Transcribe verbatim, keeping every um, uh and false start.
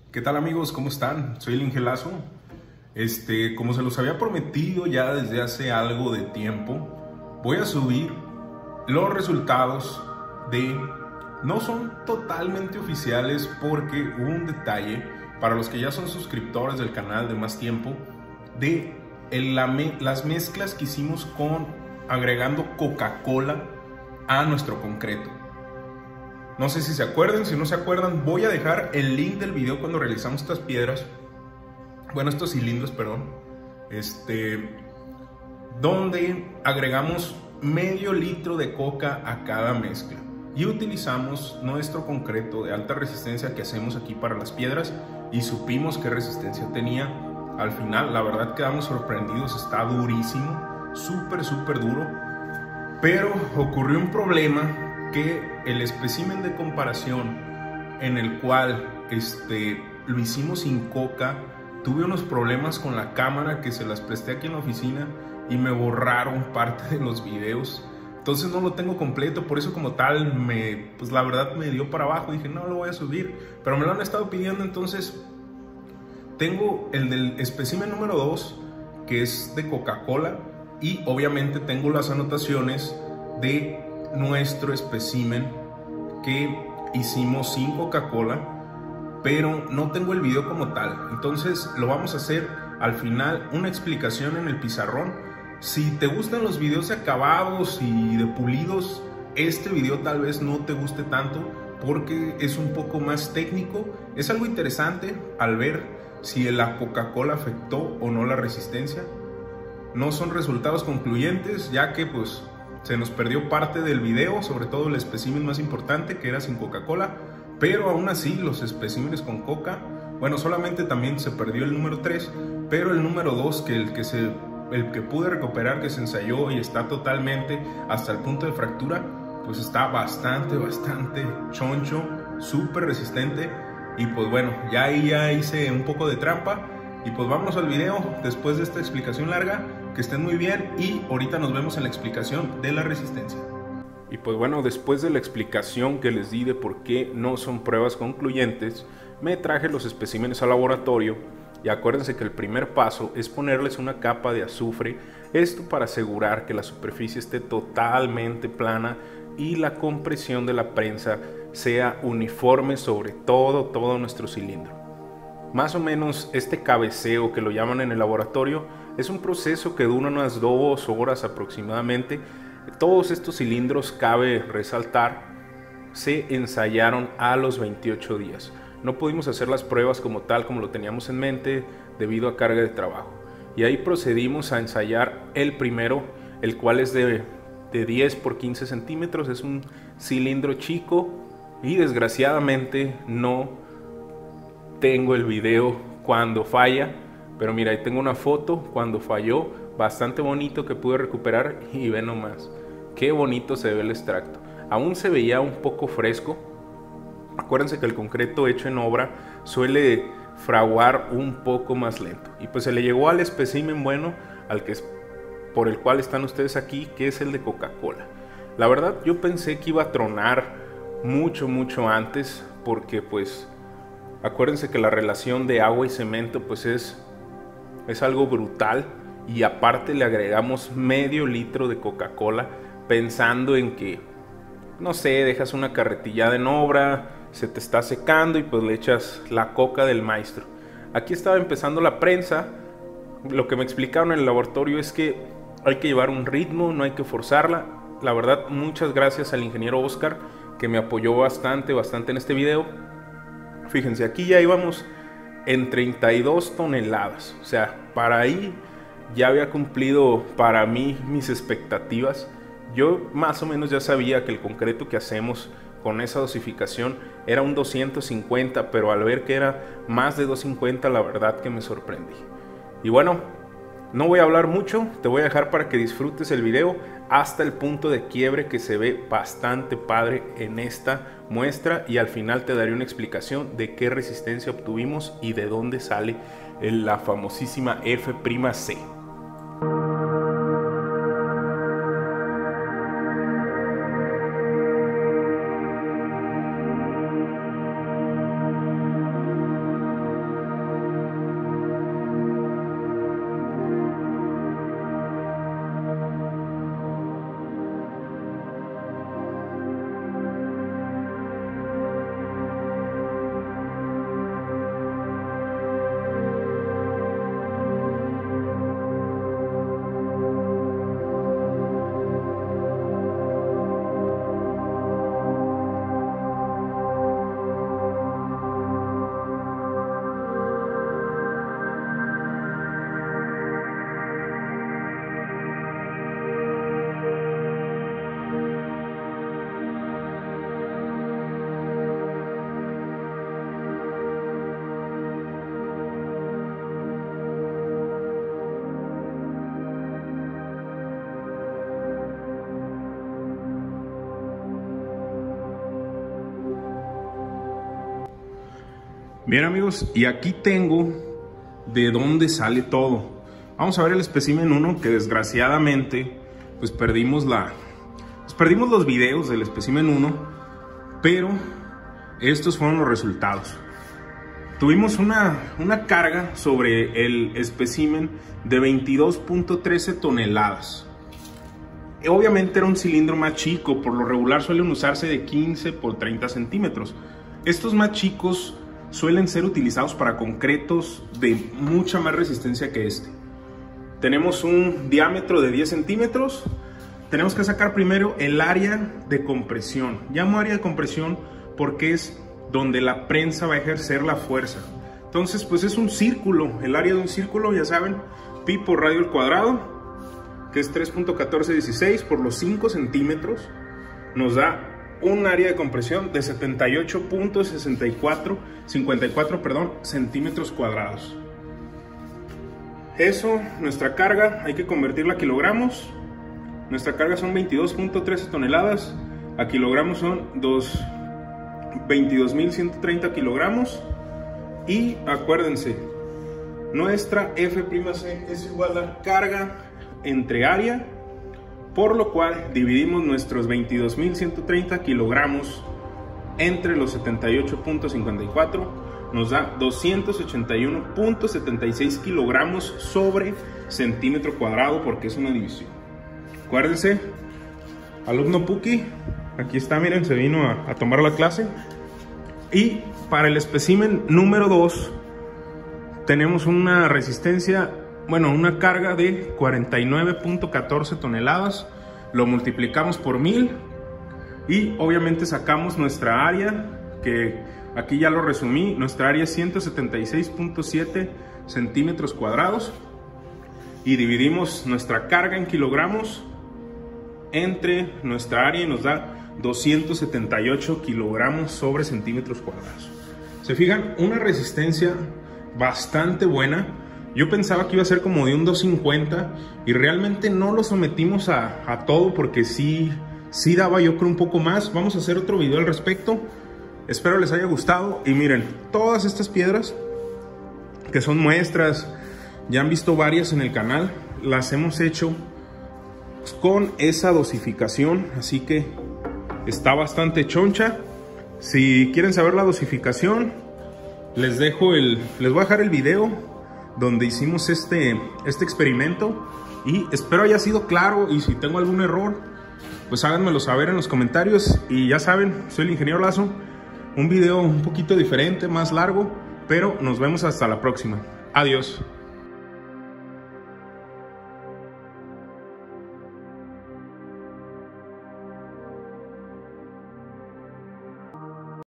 ¿Qué tal amigos? ¿Cómo están? Soy el Ingelazo. Este, como se los había prometido ya desde hace algo de tiempo, voy a subir los resultados de... No son totalmente oficiales porque hubo un detalle para los que ya son suscriptores del canal de más tiempo de el, la, las mezclas que hicimos con agregando Coca-Cola a nuestro concreto. No sé si se acuerdan, si no se acuerdan, voy a dejar el link del video cuando realizamos estas piedras, bueno, estos cilindros, perdón, este, donde agregamos medio litro de coca a cada mezcla y utilizamos nuestro concreto de alta resistencia que hacemos aquí para las piedras y supimos qué resistencia tenía. Al final, la verdad quedamos sorprendidos, está durísimo, súper, súper duro, pero ocurrió un problema que el espécimen de comparación en el cual este, lo hicimos sin coca, tuve unos problemas con la cámara que se las presté aquí en la oficina y me borraron parte de los videos, entonces no lo tengo completo, por eso como tal me, pues la verdad me dio para abajo, dije no lo voy a subir, pero me lo han estado pidiendo. Entonces tengo el del espécimen número dos que es de Coca-Cola y obviamente tengo las anotaciones de nuestro espécimen que hicimos sin Coca-Cola, pero no tengo el video como tal, entonces lo vamos a hacer al final, una explicación en el pizarrón. Si te gustan los videos de acabados y de pulidos, este video tal vez no te guste tanto porque es un poco más técnico. Es algo interesante al ver si la Coca-Cola afectó o no la resistencia. No son resultados concluyentes, ya que pues se nos perdió parte del video, sobre todo el espécimen más importante que era sin Coca-Cola, pero aún así los especímenes con coca, bueno, solamente también se perdió el número tres, pero el número dos, que el que se el que pude recuperar, que se ensayó y está totalmente hasta el punto de fractura, pues está bastante, bastante choncho, súper resistente. Y pues bueno, ya ahí ya hice un poco de trampa. Y pues vámonos al video después de esta explicación larga. Que estén muy bien y ahorita nos vemos en la explicación de la resistencia. Y pues bueno, después de la explicación que les di de por qué no son pruebas concluyentes, me traje los especímenes al laboratorio. Y acuérdense que el primer paso es ponerles una capa de azufre, esto para asegurar que la superficie esté totalmente plana y la compresión de la prensa sea uniforme sobre todo, todo nuestro cilindro. Más o menos este cabeceo, que lo llaman en el laboratorio, es un proceso que dura unas dos horas aproximadamente. Todos estos cilindros, cabe resaltar, se ensayaron a los veintiocho días. No pudimos hacer las pruebas como tal, como lo teníamos en mente, debido a carga de trabajo. Y ahí procedimos a ensayar el primero, el cual es de, de diez por quince centímetros. Es un cilindro chico y desgraciadamente no tengo el video cuando falla, pero mira, ahí tengo una foto cuando falló, bastante bonito, que pude recuperar. Y ve nomás, qué bonito se ve el extracto. Aún se veía un poco fresco. Acuérdense que el concreto hecho en obra suele fraguar un poco más lento. Y pues se le llegó al espécimen bueno, al que es por el cual están ustedes aquí, que es el de Coca-Cola. La verdad yo pensé que iba a tronar mucho, mucho antes, porque pues acuérdense que la relación de agua y cemento pues es, es algo brutal. Y aparte le agregamos medio litro de Coca-Cola pensando en que, no sé, dejas una carretillada en obra, se te está secando y pues le echas la coca del maestro. Aquí estaba empezando la prensa. Lo que me explicaron en el laboratorio es que hay que llevar un ritmo, no hay que forzarla. La verdad, muchas gracias al ingeniero Oscar, que me apoyó bastante, bastante en este video. Fíjense, aquí ya íbamos en treinta y dos toneladas. O sea, para ahí ya había cumplido para mí mis expectativas. Yo más o menos ya sabía que el concreto que hacemos con esa dosificación era un doscientos cincuenta, pero al ver que era más de doscientos cincuenta, la verdad que me sorprendí. Y bueno, no voy a hablar mucho, te voy a dejar para que disfrutes el video hasta el punto de quiebre, que se ve bastante padre en esta muestra, y al final te daré una explicación de qué resistencia obtuvimos y de dónde sale la famosísima F C. Bien amigos, y aquí tengo de dónde sale todo. Vamos a ver el espécimen uno, que desgraciadamente pues perdimos la pues perdimos los videos del espécimen uno, pero estos fueron los resultados. Tuvimos una, una carga sobre el espécimen de veintidós punto trece toneladas. Obviamente era un cilindro más chico, por lo regular suelen usarse de quince por treinta centímetros. Estos más chicos suelen ser utilizados para concretos de mucha más resistencia que este. Tenemos un diámetro de diez centímetros. Tenemos que sacar primero el área de compresión. Llamo área de compresión porque es donde la prensa va a ejercer la fuerza. Entonces pues es un círculo, el área de un círculo, ya saben, pi por radio al cuadrado, que es tres punto catorce dieciséis por los cinco centímetros, nos da un área de compresión de setenta y ocho punto sesenta y cuatro, cincuenta y cuatro perdón, centímetros cuadrados. Eso, nuestra carga, hay que convertirla a kilogramos. Nuestra carga son veintidós punto trece toneladas, a kilogramos son veintidós mil ciento treinta kilogramos. Y acuérdense, nuestra F'(C) es igual a carga entre área, por lo cual dividimos nuestros veintidós mil ciento treinta kilogramos entre los setenta y ocho punto cincuenta y cuatro, nos da doscientos ochenta y uno punto setenta y seis kilogramos sobre centímetro cuadrado, porque es una división. Acuérdense, alumno Puki, aquí está, miren, se vino a, a tomar la clase. Y para el espécimen número dos tenemos una resistencia, bueno, una carga de cuarenta y nueve punto catorce toneladas. Lo multiplicamos por mil y obviamente sacamos nuestra área, que aquí ya lo resumí. Nuestra área es ciento setenta y seis punto siete centímetros cuadrados, y dividimos nuestra carga en kilogramos entre nuestra área y nos da doscientos setenta y ocho kilogramos sobre centímetros cuadrados. Se fijan, una resistencia bastante buena. Yo pensaba que iba a ser como de un doscientos cincuenta y realmente no lo sometimos a, a todo, porque sí, sí daba yo creo un poco más. Vamos a hacer otro video al respecto. Espero les haya gustado. Y miren, todas estas piedras que son muestras, ya han visto varias en el canal, las hemos hecho con esa dosificación, así que está bastante choncha. Si quieren saber la dosificación, les dejo el, les voy a dejar el video donde hicimos este, este experimento, y espero haya sido claro, y si tengo algún error, pues háganmelo saber en los comentarios. Y ya saben, soy el ingeniero Lazo, un video un poquito diferente, más largo, pero nos vemos hasta la próxima. Adiós.